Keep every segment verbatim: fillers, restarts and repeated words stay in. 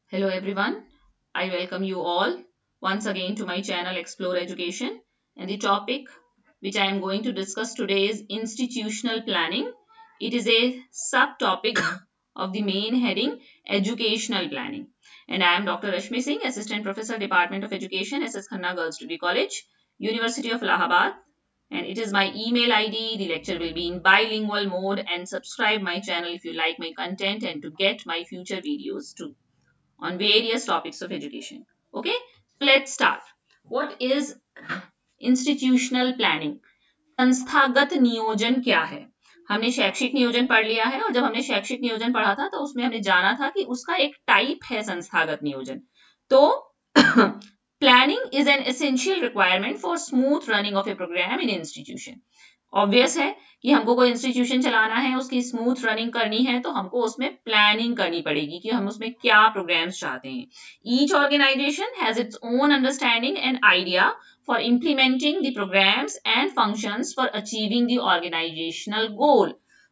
Hello everyone, I welcome you all once again to my channel Explore Education, and the topic which I am going to discuss today is institutional planning. It is a subtopic of the main heading Educational Planning, and I am Doctor Rashmi Singh, Assistant Professor, Department of Education, S S Khanna Girls Degree College, University of Allahabad, and it is my email I D. The lecture will be in bilingual mode, and subscribe my channel if you like my content and to get my future videos too on various topics of education. Okay, let's start. What is institutional planning? संस्थागत नियोजन क्या है? हमने शैक्षिक नियोजन पढ़ लिया है, और जब हमने शैक्षिक नियोजन पढ़ा था तो उसमें हमने जाना था कि उसका एक टाइप है संस्थागत नियोजन. तो planning is an essential requirement for smooth running of a program in institution. Obvious है कि हमको कोई इंस्टीट्यूशन चलाना है, उसकी स्मूथ रनिंग करनी है, तो हमको उसमें प्लानिंग करनी पड़ेगी कि हम उसमें क्या प्रोग्राम्स चाहते हैं. Each organization has its own understanding and idea for implementing the programs and functions for achieving the organizational goal.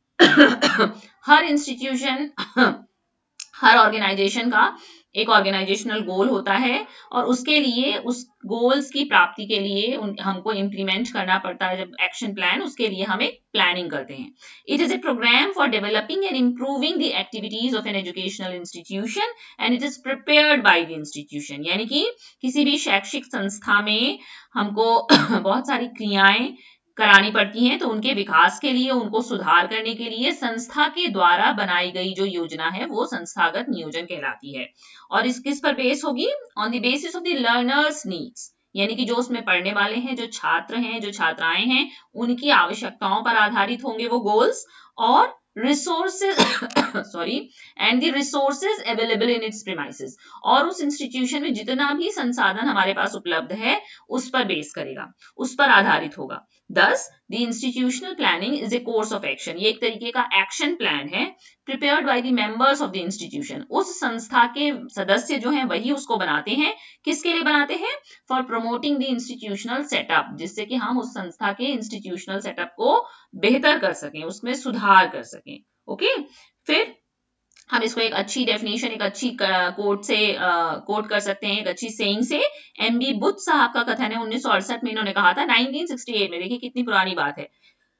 हर इंस्टीट्यूशन, हर ऑर्गेनाइजेशन का एक ऑर्गेनाइजेशनल गोल होता है, और उसके लिए, उस गोल्स की प्राप्ति के लिए हमको इम्प्लीमेंट करना पड़ता है. जब एक्शन प्लान, उसके लिए हम एक प्लानिंग करते हैं. It is a program for developing and improving the activities of an educational institution and it is prepared by the institution. यानी कि किसी भी शैक्षिक संस्था में हमको बहुत सारी क्रियाएं करानी पड़ती हैं, तो उनके विकास के लिए, उनको सुधार करने के लिए संस्था के द्वारा बनाई गई जो योजना है वो संस्थागत नियोजन कहलाती है. और इस किस पर बेस होगी? On the basis of the learners needs. यानी कि जो उसमें पढ़ने वाले हैं, जो छात्र हैं, जो छात्राएं हैं, उनकी आवश्यकताओं पर आधारित होंगे वो गोल्स. और resources sorry and the resources available in its premises. और उस इंस्टीट्यूशन में जितना भी संसाधन हमारे पास उपलब्ध है उस पर बेस करेगा, उस पर आधारित होगा. Thus, the institutional planning is a course of action. ये एक तरीके का एक्शन प्लान है, prepared by the members of the institution. उस संस्था के सदस्य जो हैं वही उसको बनाते हैं. किसके लिए बनाते हैं? For promoting the institutional setup, जिससे कि हम उस संस्था के institutional setup को बेहतर कर सकें, उसमें सुधार कर सकें. Okay okay? फिर हम इसको एक अच्छी डेफिनेशन, एक अच्छी कोट से कोट कर सकते हैं, एक अच्छी सेइंग से. एम बी बुद्ध साहब का कथन है, उन्नीस सौ अड़सठ में इन्होंने कहा था, नाइनटीन सिक्सटी एट में. देखिए कितनी पुरानी बात है.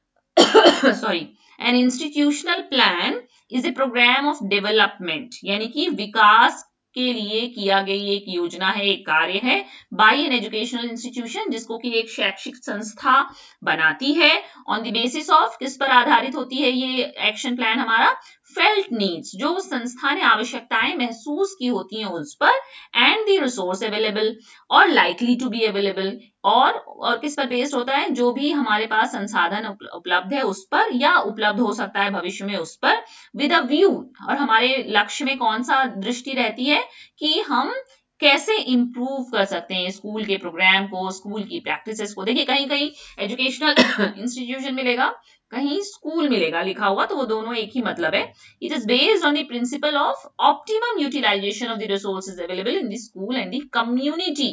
Sorry. An institutional plan is a program of development. यानी कि विकास के लिए किया गई एक योजना है, एक कार्य है, बाय एन एजुकेशनल इंस्टीट्यूशन, जिसको कि एक शैक्षिक संस्था बनाती है. ऑन द बेसिस ऑफ, किस पर आधारित होती है ये एक्शन प्लान हमारा? फेल्ट नीड्स, जो उस संस्था ने आवश्यकताएं महसूस की होती हैं उस पर, एंड द रिसोर्स अवेलेबल और लाइकली टू बी अवेलेबल. और और किस पर बेस्ड होता है? जो भी हमारे पास संसाधन उपलब्ध है उस पर, या उपलब्ध हो सकता है भविष्य में उस पर, विद अ व्यू. और हमारे लक्ष्य में कौन सा दृष्टि रहती है कि हम कैसे इंप्रूव कर सकते हैं स्कूल के प्रोग्राम को, स्कूल की प्रैक्टिसेस को. देखिए कहीं कहीं एजुकेशनल इंस्टीट्यूशन मिलेगा, कहीं स्कूल मिलेगा लिखा हुआ, तो वो दोनों एक ही मतलब है. It is based on the principle of optimum utilization of the resources available in the school and the community.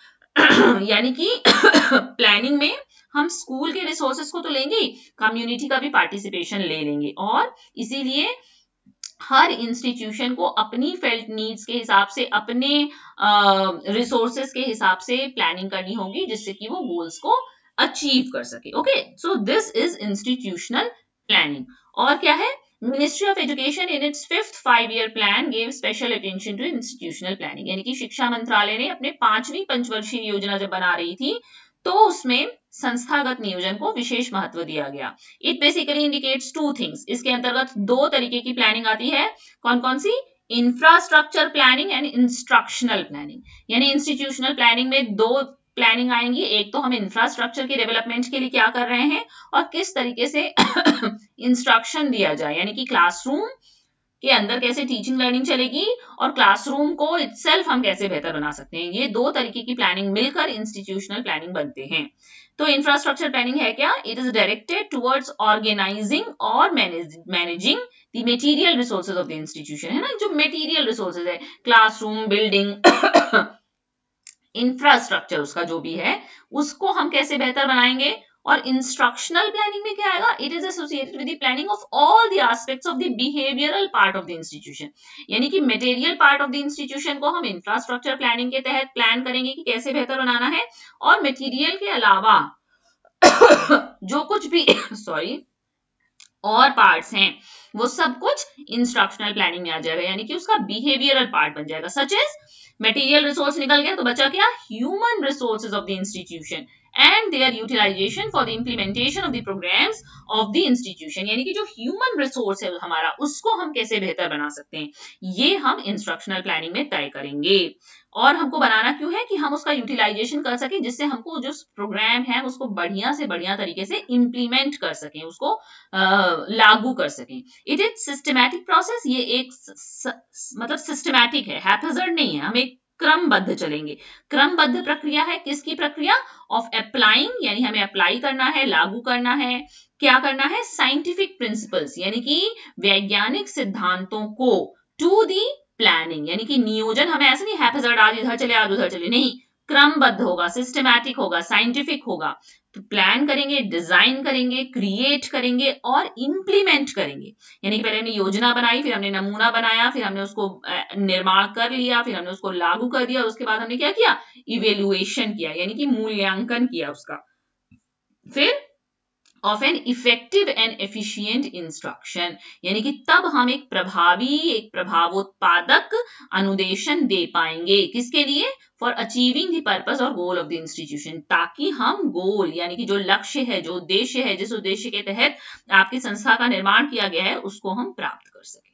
यानी कि प्लानिंग में हम स्कूल के रिसोर्सेज को तो लेंगे ही, कम्युनिटी का भी पार्टिसिपेशन ले लेंगे. और इसीलिए हर इंस्टीट्यूशन को अपनी फेल्ट नीड्स के हिसाब से, अपने रिसोर्सेज uh, के हिसाब से प्लानिंग करनी होगी, जिससे कि वो गोल्स को अचीव कर सके. Okay, so this is institutional planning. और क्या है? Ministry of education in its fifth five year plan gave special attention to institutional planning. यानी कि शिक्षा मंत्रालय ने अपने पांचवी पंचवर्षीय योजना जब बना रही थी, तो उसमें संस्थागत नियोजन को विशेष महत्व दिया गया. It basically indicates two things. इसके अंतर्गत दो तरीके की प्लानिंग आती है. कौन कौन सी? Infrastructure planning and instructional planning. यानी इंस्टीट्यूशनल प्लानिंग में दो प्लानिंग आएंगी. एक तो हम इंफ्रास्ट्रक्चर के डेवलपमेंट के लिए क्या कर रहे हैं, और किस तरीके से इंस्ट्रक्शन दिया जाए, यानी कि क्लासरूम के अंदर कैसे टीचिंग लर्निंग चलेगी, और क्लासरूम को इटसेल्फ हम कैसे बेहतर बना सकते हैं. ये दो तरीके की प्लानिंग मिलकर इंस्टीट्यूशनल प्लानिंग बनते हैं. तो इंफ्रास्ट्रक्चर प्लानिंग है क्या? It is directed towards organizing और managing the material resources of the institution. है ना, जो मटेरियल रिसोर्सेज है, क्लासरूम, बिल्डिंग, इंफ्रास्ट्रक्चर उसका जो भी है, उसको हम कैसे बेहतर बनाएंगे, और इंस्ट्रक्शनल प्लानिंग में क्या आएगा, it is associated with the planning of all the aspects of the behavioural part of the institution, यानी कि material part of the institution को हम इंफ्रास्ट्रक्चर प्लानिंग के तहत प्लान करेंगे कि कैसे बेहतर बनाना है, और मटेरियल के अलावा जो कुछ भी सॉरी और पार्ट्स हैं वो सब कुछ इंस्ट्रक्शनल प्लानिंग में आ जाएगा, यानी कि उसका बिहेवियरल पार्ट बन जाएगा। सच एज मटेरियल रिसोर्स निकल गया तो बचा क्या, human resources of the institution and their utilization for the implementation of the programs of the institution, यानी कि जो human resource है हमारा उसको हम कैसे बेहतर बना सकते हैं, ये हम इंस्ट्रक्शनल प्लानिंग में तय करेंगे। और हमको बनाना क्यों है कि हम उसका यूटिलाइजेशन कर सकें, जिससे हमको जो प्रोग्राम है उसको बढ़िया से बढ़िया तरीके से इम्प्लीमेंट कर सकें, उसको आ, लागू कर सकें। इट इज सिस्टमैटिक प्रोसेस, ये एक स, स, मतलब सिस्टमैटिक है, हैपहैज़र्ड नहीं है, हम एक क्रमबद्ध चलेंगे। क्रमबद्ध प्रक्रिया है, किसकी प्रक्रिया, ऑफ अप्लाइंग, यानी हमें अप्लाई करना है, लागू करना है, क्या करना है, साइंटिफिक प्रिंसिपल्स, यानी कि वैज्ञानिक सिद्धांतों को, टू दी प्लानिंग, यानी कि नियोजन हमें ऐसे नहीं हैपहैज़र्ड आज इधर चले आज उधर चले, नहीं, क्रमबद्ध होगा, सिस्टमैटिक होगा, साइंटिफिक होगा। तो प्लान करेंगे, डिजाइन करेंगे, क्रिएट करेंगे और इंप्लीमेंट करेंगे, यानी कि पहले हमने योजना बनाई, फिर हमने नमूना बनाया, फिर हमने उसको निर्माण कर लिया, फिर हमने उसको लागू कर दिया, और उसके बाद हमने क्या किया, इवेल्युएशन किया, यानी कि मूल्यांकन किया उसका, फिर of an effective and efficient instruction, यानी कि तब हम एक प्रभावी, एक प्रभावोत्पादक अनुदेशन दे पाएंगे, किसके लिए, फॉर अचीविंग द पर्पस और गोल ऑफ द इंस्टीट्यूशन, ताकि हम गोल, यानी कि जो लक्ष्य है, जो उद्देश्य है, जिस उद्देश्य के तहत आपकी संस्था का निर्माण किया गया है उसको हम प्राप्त कर सकें।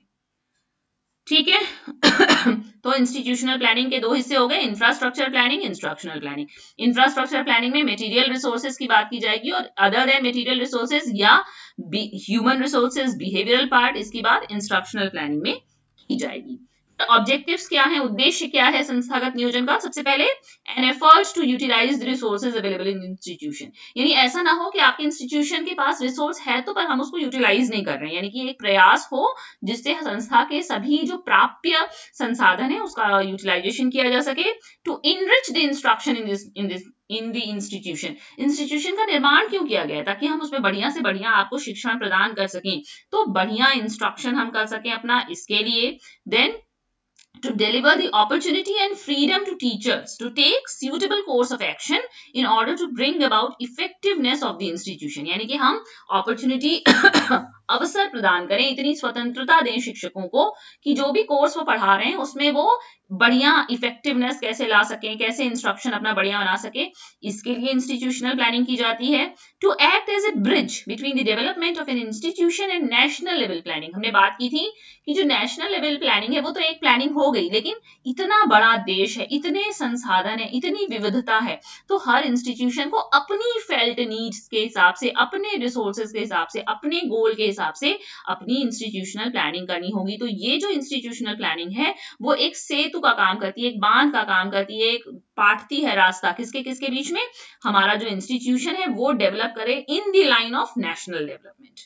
ठीक है। तो इंस्टीट्यूशनल प्लानिंग के दो हिस्से हो गए, infrastructure planning, instructional planning. Infrastructure planning में मटेरियल रिसोर्सेज की बात की जाएगी, और अदर देन मटेरियल रिसोर्सेज या ह्यूमन रिसोर्सेज, बिहेवियरल पार्ट, इसकी बात इंस्ट्रक्शनल प्लानिंग में की जाएगी। ऑब्जेक्टिव्स क्या है, उद्देश्य क्या है संस्थागत नियोजन का, सबसे पहले an effort to utilize the resources available in institution, यानी ऐसा ना हो कि आपके इंस्टीट्यूशन के पास रिसोर्स है तो पर हम उसको यूटिलाइज नहीं कर रहे हैं, यानी कि एक प्रयास हो जिससे संस्था के सभी जो प्राप्य संसाधन है उसका यूटिलाइजेशन किया जा सके। To enrich the instruction in this in this in the institution, institution का निर्माण क्यों किया गया है, ताकि हम उसमें बढ़िया से बढ़िया आपको शिक्षण प्रदान कर सकें, तो बढ़िया इंस्ट्रक्शन हम कर सकें अपना, इसके लिए। Then to deliver the opportunity and freedom to teachers to take suitable course of action in order to bring about effectiveness of the institution, यानी कि हम opportunity अवसर प्रदान करें, इतनी स्वतंत्रता दें शिक्षकों को कि जो भी कोर्स वो पढ़ा रहे हैं उसमें वो बढ़िया इफेक्टिवनेस कैसे ला सकें, कैसे इंस्ट्रक्शन अपना बढ़िया बना सके, इसके लिए इंस्टीट्यूशनल प्लानिंग की जाती है। To act as a bridge between the development of an institution and national level planning, हमने बात की थी कि जो नेशनल लेवल प्लानिंग है वो तो एक प्लानिंग हो गई, लेकिन इतना बड़ा देश है, इतने संसाधन है, इतनी विविधता है, तो हर इंस्टीट्यूशन को अपनी फेल्ट नीड्स के हिसाब से, अपने रिसोर्सेज के हिसाब से, अपने गोल के हिसाब से अपनी इंस्टीट्यूशनल प्लानिंग करनी होगी। तो ये जो इंस्टीट्यूशनल प्लानिंग है वो एक सेतु का काम करती है, एक बांध का काम करती है, एक पाटती है रास्ता किसके किसके बीच में, हमारा जो इंस्टीट्यूशन है वो डेवलप करे in the line of national development.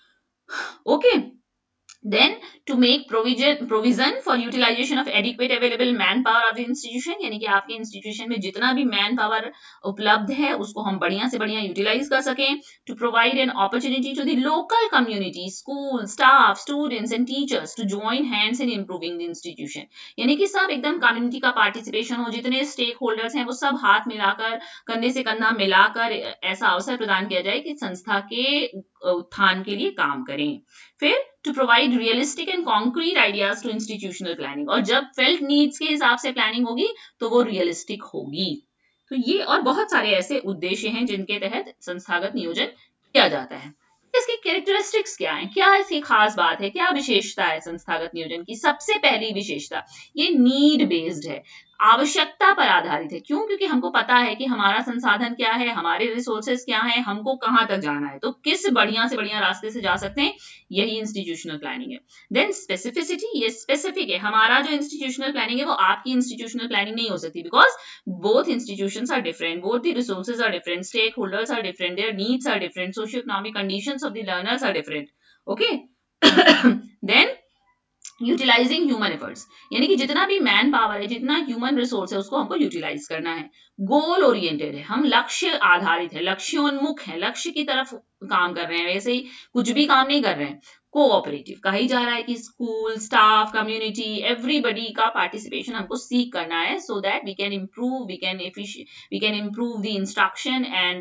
Okay, then to make provision provision for utilization of adequate available manpower of the institution, यानी कि आपके इंस्टीट्यूशन में जितना भी मैन पावर उपलब्ध है उसको हम बढ़िया से बढ़िया यूटिलाइज कर सकें। to provide an opportunity to the local community, school, staff, students and teachers to join hands in improving the institution, यानी कि सब एकदम कम्युनिटी का पार्टिसिपेशन हो, जितने स्टेक होल्डर्स हैं वो सब हाथ मिलाकर, कंधे से कंधा मिलाकर ऐसा अवसर प्रदान किया जाए कि संस्था के उत्थान के लिए काम करें। फिर to provide realistic and concrete ideas to institutional planning, और जब felt needs के हिसाब से प्लानिंग होगी तो वो रियलिस्टिक होगी। तो ये और बहुत सारे ऐसे उद्देश्य हैं जिनके तहत संस्थागत नियोजन किया जाता है। इसकी कैरेक्टरिस्टिक्स क्या है, क्या इसकी खास बात है, क्या विशेषता है संस्थागत नियोजन की? सबसे पहली विशेषता, ये नीड बेस्ड है, आवश्यकता पर आधारित है। क्यों? क्योंकि हमको पता है कि हमारा संसाधन क्या है, हमारे रिसोर्सेज क्या है, हमको कहां तक जाना है, तो किस बढ़िया से बढ़िया रास्ते से जा सकते हैं, यही इंस्टीट्यूशनल प्लानिंग है। देन स्पेसिफिसिटी, ये स्पेसिफिक है, हमारा जो इंस्टीट्यूशनल प्लानिंग है वो आपकी इंस्टीट्यूशनल प्लानिंग नहीं हो सकती, because both institutions are different, both the resources are different, stakeholders are different, their needs are different, socio economic conditions of the learners are different. Okay, then utilizing human efforts, यानी कि जितना भी man power है, जितना human resource है, उसको हमको utilise करना है। गोल ओरिएंटेड है, हम लक्ष्य आधारित है, लक्ष्योन्मुख है, लक्ष्य की तरफ काम कर रहे हैं, वैसे ही कुछ भी काम नहीं कर रहे हैं। कोऑपरेटिव, कहा ही जा रहा है कि स्कूल, स्टाफ, कम्युनिटी, एवरीबडी का पार्टिसिपेशन हमको सीख करना है, so that we can improve we can we can improve the instruction and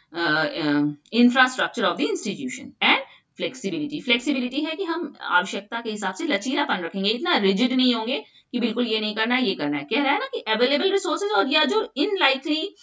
infrastructure of the institution. And flexibility, flexibility है कि हम आवश्यकता के हिसाब से लचीलापन रखेंगे, इतना रिजिड नहीं होंगे कि बिल्कुल ये नहीं करना है, ये करना है। कह रहा है ना कि अवेलेबल रिसोर्सेज और या जो unlikely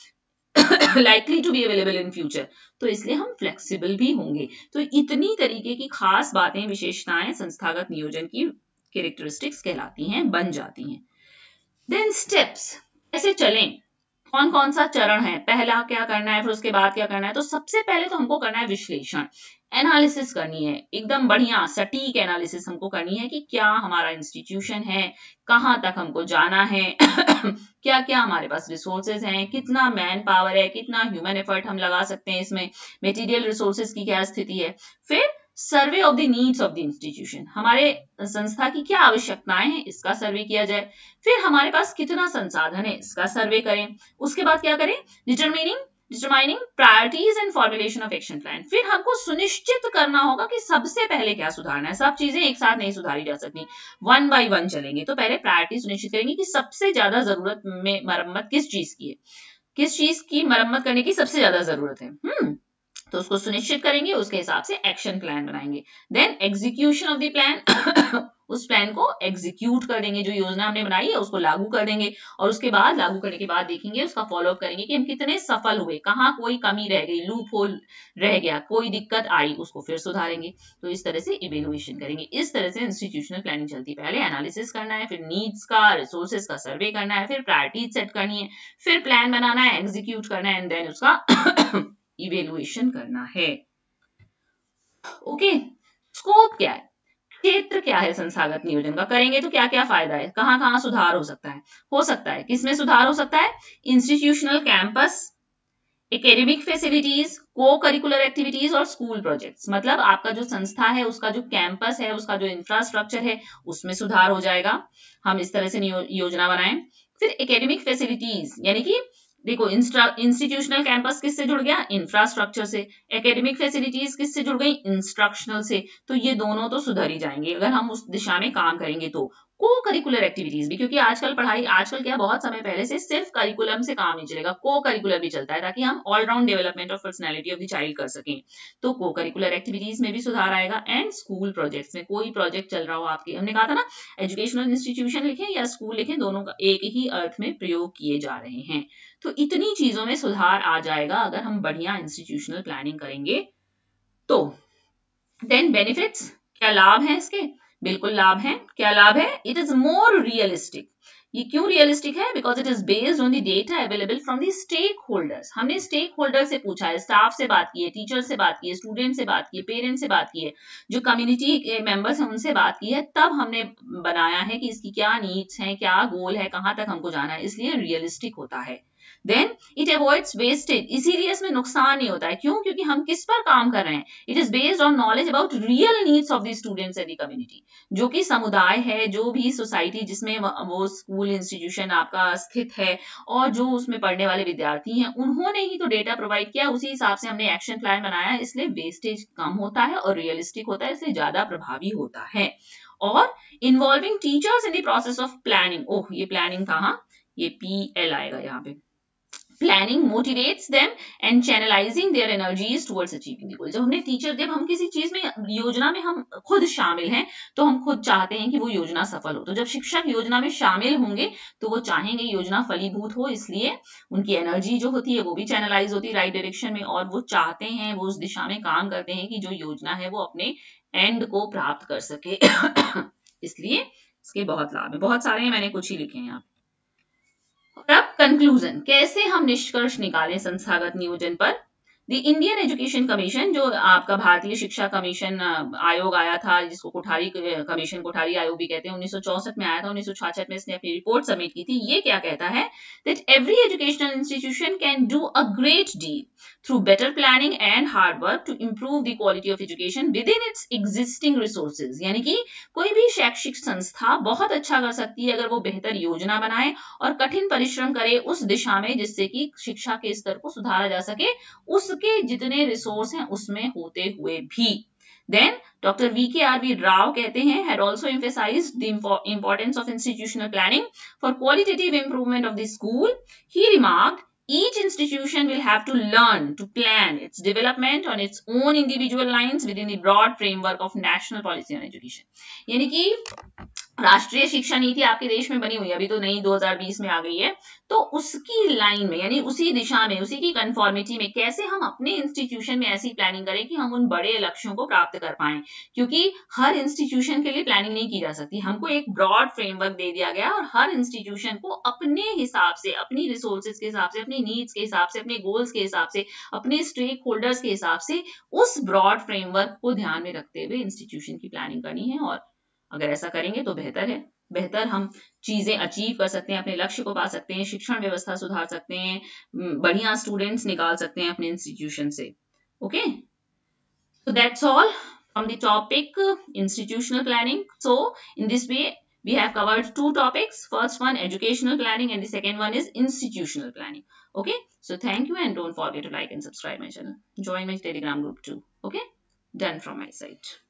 likely to be available in future, तो इसलिए हम फ्लेक्सिबल भी होंगे। तो इतनी तरीके की खास बातें, विशेषताएं संस्थागत नियोजन की कैरेक्टरिस्टिक्स कहलाती हैं, बन जाती हैं। देन स्टेप्स, कैसे चलें, कौन कौन सा चरण है, पहला क्या करना है, फिर उसके बाद क्या करना है। तो सबसे पहले तो हमको करना है विश्लेषण, एनालिसिस करनी है, एकदम बढ़िया सटीक एनालिसिस हमको करनी है कि क्या हमारा इंस्टीट्यूशन है, कहाँ तक हमको जाना है, क्या क्या हमारे पास रिसोर्सेज हैं, कितना मैन पावर है, कितना ह्यूमन एफर्ट हम लगा सकते हैं इसमें, मटेरियल रिसोर्सेज की क्या स्थिति है। फिर survey of the needs of the institution, हमारे संस्था की क्या आवश्यकताएं हैं, इसका सर्वे किया जाए। फिर हमारे पास कितना संसाधन है, इसका सर्वे करें। उसके बाद क्या करें, determining determining priorities and formulation of action plan. फिर हमको सुनिश्चित करना होगा कि सबसे पहले क्या सुधारना है। सब चीजें एक साथ नहीं सुधारी जा सकती, वन बाय वन चलेंगे। तो पहले प्रायोरिटी सुनिश्चित करेंगे कि सबसे ज्यादा जरूरत में मरम्मत किस चीज की है, किस चीज की मरम्मत करने की सबसे ज्यादा जरूरत है, हम्म तो उसको सुनिश्चित करेंगे, उसके हिसाब से एक्शन प्लान बनाएंगे। Then execution of the plan, उस प्लान को एग्जीक्यूट कर देंगे, जो योजना हमने बनाई है उसको लागू कर देंगे, और उसके बाद लागू करने के बाद देखेंगे, उसका फॉलोअप करेंगे कि हम कितने सफल हुए, कहाँ कोई कमी रह गई, लूप होल रह गया, कोई दिक्कत आई, उसको फिर सुधारेंगे। तो इस तरह से इवेल्युएशन करेंगे। इस तरह से इंस्टीट्यूशनल प्लानिंग चलती है। पहले एनालिसिस करना है, फिर नीड्स का, रिसोर्सेज का सर्वे करना है, फिर प्रायोरिटीज सेट करनी है, फिर प्लान बनाना है, एग्जीक्यूट करना है, एंड देन उसका इवेल्युएशन करना है। ओके, स्कोप क्या है, क्षेत्र क्या है संस्थागत नियोजन का, करेंगे तो क्या क्या फायदा है, कहाँ कहाँ सुधार हो सकता है हो सकता है किसमें सुधार हो सकता है, institutional campus, academic facilities, co curricular activities और स्कूल प्रोजेक्ट्स। मतलब आपका जो संस्था है, उसका जो कैंपस है, उसका जो इंफ्रास्ट्रक्चर है, उसमें सुधार हो जाएगा। हम इस तरह से योजना बनाएं। फिर एकेडमिक फैसिलिटीज, यानी कि देखो, इंस्टीट्यूशनल कैंपस किससे जुड़ गया, इंफ्रास्ट्रक्चर से। एकेडमिक फैसिलिटीज किससे जुड़ गई, इंस्ट्रक्शनल से। तो ये दोनों तो सुधर ही जाएंगे अगर हम उस दिशा में काम करेंगे। तो को करिकुलर एक्टिविटीज भी, क्योंकि आजकल पढ़ाई, आजकल क्या, बहुत समय पहले से सिर्फ करिकुलम से काम नहीं चलेगा, को करिकुलर भी चलता है, ताकि हम all round development of personality of the child कर सकें। तो को करिकुलर एक्टिविटीज में भी सुधार आएगा। एंड स्कूल प्रोजेक्ट्स में, कोई प्रोजेक्ट चल रहा हो आपके, हमने कहा था ना, एजुकेशनल इंस्टीट्यूशन लिखें या स्कूल लिखें, दोनों का एक ही अर्थ में प्रयोग किए जा रहे हैं। तो इतनी चीजों में सुधार आ जाएगा अगर हम बढ़िया इंस्टीट्यूशनल प्लानिंग करेंगे तो। देन बेनिफिट्स, क्या लाभ है इसके, बिल्कुल लाभ है। क्या लाभ है, इट इज मोर रियलिस्टिक। ये क्यों रियलिस्टिक है, because it is based on the data available from the stakeholders. हमने स्टेक होल्डर से पूछा है, स्टाफ से बात की है, टीचर से बात की है, स्टूडेंट से बात की है, पेरेंट से बात की है, जो कम्युनिटी के मेंबर्स हैं उनसे बात की है, तब हमने बनाया है कि इसकी क्या नीड्स हैं, क्या गोल है, कहाँ तक हमको जाना है, इसलिए रियलिस्टिक होता है। देन इट अवॉइड्स वेस्टेज, इसीलिए इसमें नुकसान नहीं होता है। क्यों, क्योंकि हम किस पर काम कर रहे हैं, it is based on knowledge about real needs of the students and the community. जो कि समुदाय है, जो भी सोसाइटी जिसमें वो स्कूल इंस्टीट्यूशन आपका स्थित है, और जो उसमें पढ़ने वाले विद्यार्थी हैं, उन्होंने ही तो डेटा प्रोवाइड किया, उसी हिसाब से हमने एक्शन प्लान बनाया, इसलिए वेस्टेज कम होता है और रियलिस्टिक होता है, इसलिए ज्यादा प्रभावी होता है। और involving teachers in the process of planning, ओह ये प्लानिंग कहाँ, ये पी एल आएगा यहाँ पे। Planning motivates them and channelizing their energies towards achieving the goal। जब हमने टीचर, जब हम किसी चीज में, योजना में हम खुद शामिल हैं, तो हम खुद चाहते हैं कि वो योजना सफल हो। तो जब शिक्षक योजना में शामिल होंगे तो वो चाहेंगे योजना फलीभूत हो, इसलिए उनकी एनर्जी जो होती है वो भी चैनलाइज होती है राइट डायरेक्शन में, और वो चाहते हैं, वो उस दिशा में काम करते हैं कि जो योजना है वो अपने एंड को प्राप्त कर सके। इसलिए इसके बहुत लाभ है, बहुत सारे हैं, मैंने कुछ ही लिखे हैं यहाँ। और अब कंक्लूजन, कैसे हम निष्कर्ष निकालें संस्थागत नियोजन पर। द इंडियन एजुकेशन कमीशन, जो आपका भारतीय शिक्षा कमीशन आयोग आया था, जिसको कोठारी कमीशन, कोठारी आयोग भी कहते हैं, उन्नीस सौ चौसठ में आया था, उन्नीस सौ छियासठ में इसने अपनी रिपोर्ट सबमिट की थी। ये क्या कहता है, that every educational institution can do a great deal through better planning and hard work to improve the quality of education within its existing resources. यानी कि कोई भी शैक्षिक संस्था बहुत अच्छा कर सकती है अगर वो बेहतर योजना बनाए और कठिन परिश्रम करे उस दिशा में जिससे कि शिक्षा के स्तर को सुधारा जा सके, उसके जितने रिसोर्स हैं उसमें होते हुए भी। Then Doctor V K R V Rao कहते हैं had also emphasized the importance of institutional planning for qualitative improvement of the school. He remarked, each institution will have to learn to plan its development on its own individual lines within the broad framework of national policy on education. यानी कि राष्ट्रीय शिक्षा नीति आपके देश में बनी हुई है, अभी तो नई दो हज़ार बीस में आ गई है, तो उसकी लाइन में यानी उसी दिशा में, उसी की कंफॉर्मिटी में कैसे हम अपने इंस्टीट्यूशन में ऐसी प्लानिंग करें कि हम उन बड़े लक्ष्यों को प्राप्त कर पाएं, क्योंकि हर इंस्टीट्यूशन के लिए प्लानिंग नहीं की जा सकती। हमको एक ब्रॉड फ्रेमवर्क दे दिया गया और हर इंस्टीट्यूशन को अपने हिसाब से, अपनी रिसोर्सेज के हिसाब से, अपनी नीड्स के हिसाब से, अपने गोल्स के हिसाब से, अपने स्टेक होल्डर्स के हिसाब से उस ब्रॉड फ्रेमवर्क को ध्यान में रखते हुए इंस्टीट्यूशन की प्लानिंग करनी है। और अगर ऐसा करेंगे तो बेहतर है, बेहतर हम चीजें अचीव कर सकते हैं, अपने लक्ष्य को पा सकते हैं, शिक्षण व्यवस्था सुधार सकते हैं, बढ़िया स्टूडेंट्स निकाल सकते हैं अपने इंस्टीट्यूशन से। Okay, so that's all from the topic institutional planning. So in this way we have covered two topics. First one educational planning and the second one is institutional planning. Okay, so thank you and don't forget to like and subscribe my channel. Join my Telegram group too. Okay, done from my side.